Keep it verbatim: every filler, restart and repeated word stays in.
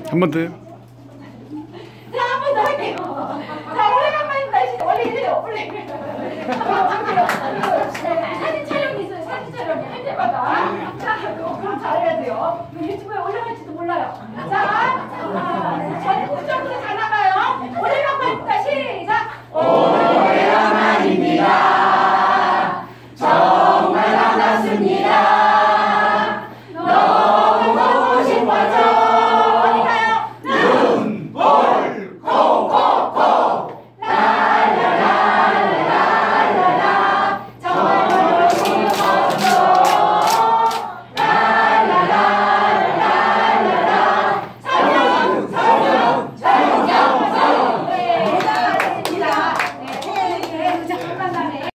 한 번 더요. 자, 한 번 더 할게요. 자, 오래간만입니다. 진짜 원래 이래요. 원래. 사진 촬영이 있어요. 사진 촬영이 할 때마다. 자, 그럼 잘해야 돼요. 유튜브에